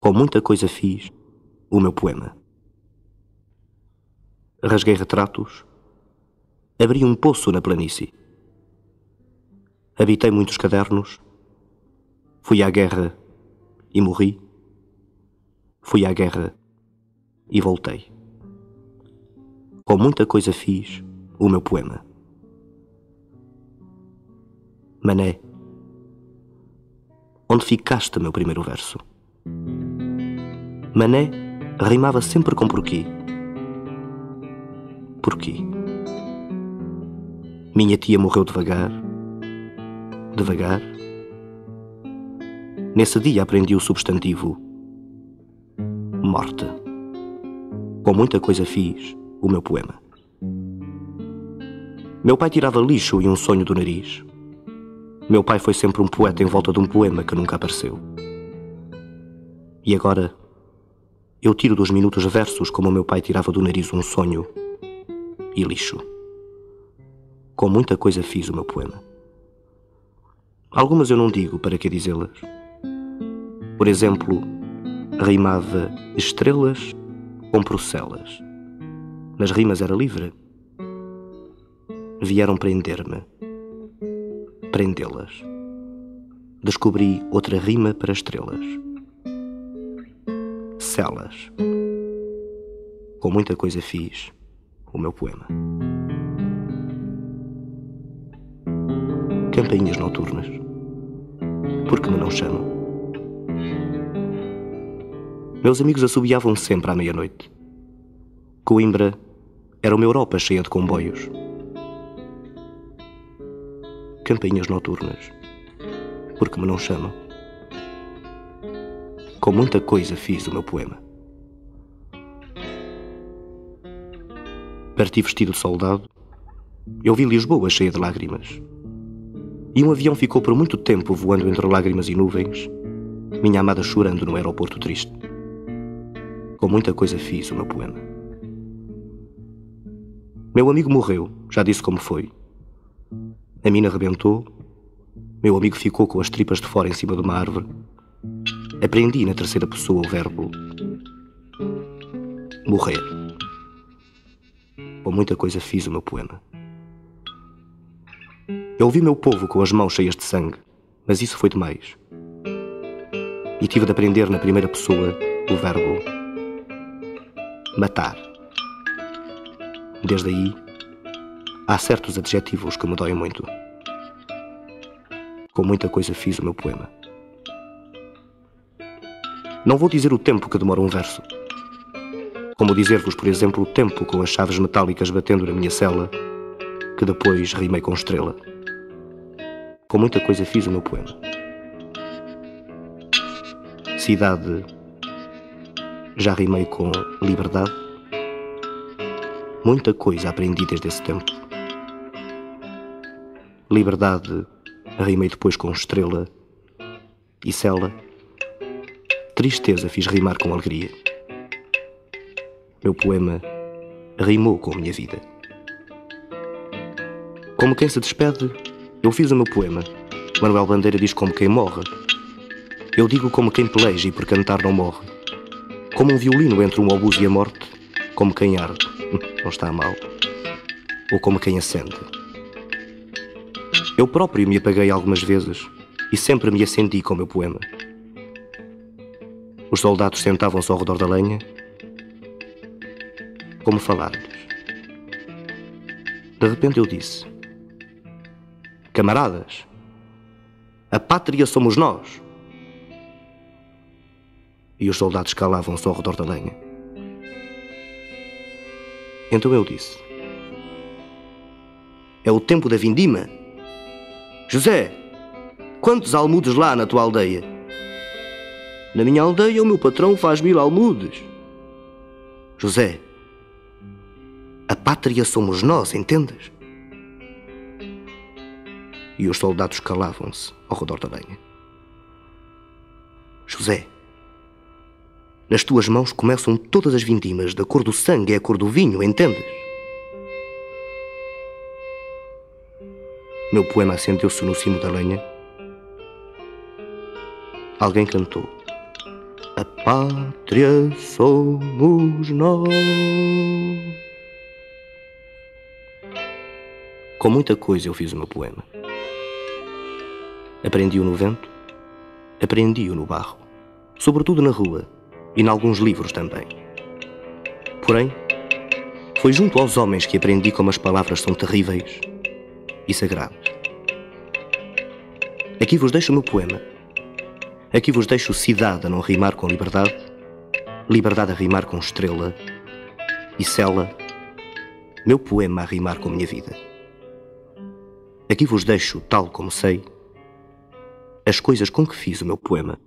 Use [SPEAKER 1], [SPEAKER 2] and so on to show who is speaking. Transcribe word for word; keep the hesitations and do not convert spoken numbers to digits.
[SPEAKER 1] Com muita coisa fiz o meu poema. Rasguei retratos, abri um poço na planície. Habitei muitos cadernos, fui à guerra e morri. Fui à guerra e voltei. Com muita coisa fiz o meu poema. Mané, onde ficaste, meu primeiro verso? Mané rimava sempre com porquê. Porquê? Minha tia morreu devagar, devagar. Nesse dia aprendi o substantivo morte. Com muita coisa fiz o meu poema. Meu pai tirava lixo e um sonho do nariz. Meu pai foi sempre um poeta em volta de um poema que nunca apareceu. E agora eu tiro dos minutos versos como o meu pai tirava do nariz um sonho e lixo. Com muita coisa fiz o meu poema. Algumas eu não digo, para que dizê-las? Por exemplo, rimava estrelas com procelas. Nas rimas era livre. Vieram prender-me. Prendê-las. Descobri outra rima para estrelas. Celas. Com muita coisa fiz o meu poema. Campainhas noturnas. Por que me não chamam? Meus amigos assobiavam sempre à meia-noite. Coimbra era uma Europa cheia de comboios. Campainhas noturnas. Por que me não chamam? Com muita coisa fiz o meu poema. Parti vestido de soldado. Eu vi Lisboa cheia de lágrimas. E um avião ficou por muito tempo voando entre lágrimas e nuvens, minha amada chorando no aeroporto triste. Com muita coisa fiz o meu poema. Meu amigo morreu, já disse como foi. A mina rebentou, meu amigo ficou com as tripas de fora em cima de uma árvore. Aprendi na terceira pessoa o verbo morrer. Com muita coisa fiz o meu poema. Eu ouvi meu povo com as mãos cheias de sangue, mas isso foi demais. E tive de aprender na primeira pessoa o verbo matar. Desde aí, há certos adjetivos que me doem muito. Com muita coisa fiz o meu poema. Não vou dizer o tempo que demora um verso. Como dizer-vos, por exemplo, o tempo com as chaves metálicas batendo na minha cela, que depois rimei com estrela. Com muita coisa fiz o meu poema. Cidade, já rimei com liberdade. Muita coisa aprendi desde esse tempo. Liberdade, rimei depois com estrela e cela. Tristeza fiz rimar com alegria. Meu poema rimou com a minha vida. Como quem se despede, eu fiz o meu poema. Manuel Bandeira diz como quem morre. Eu digo como quem peleja e por cantar não morre. Como um violino entre um obuso e a morte. Como quem arde, não está mal. Ou como quem acende. Eu próprio me apaguei algumas vezes e sempre me acendi com o meu poema. Os soldados sentavam-se ao redor da lenha. Como falar-lhes. De repente eu disse: camaradas, a pátria somos nós. E os soldados calavam-se ao redor da lenha. Então eu disse: é o tempo da vindima? José, quantos almudes lá na tua aldeia? Na minha aldeia o meu patrão faz mil almudes. José, a pátria somos nós, entendes? E os soldados calavam-se ao redor da lenha. José, nas tuas mãos começam todas as vindimas, da cor do sangue é a cor do vinho, entendes? Meu poema acendeu-se no cimo da lenha. Alguém cantou: a pátria somos nós. Com muita coisa eu fiz o meu poema. Aprendi-o no vento, aprendi-o no barro, sobretudo na rua e em alguns livros também. Porém, foi junto aos homens que aprendi como as palavras são terríveis e sagradas. Aqui vos deixo o meu poema. Aqui vos deixo cidade a não rimar com liberdade, liberdade a rimar com estrela, e cela, meu poema a rimar com minha vida. Aqui vos deixo, tal como sei, as coisas com que fiz o meu poema.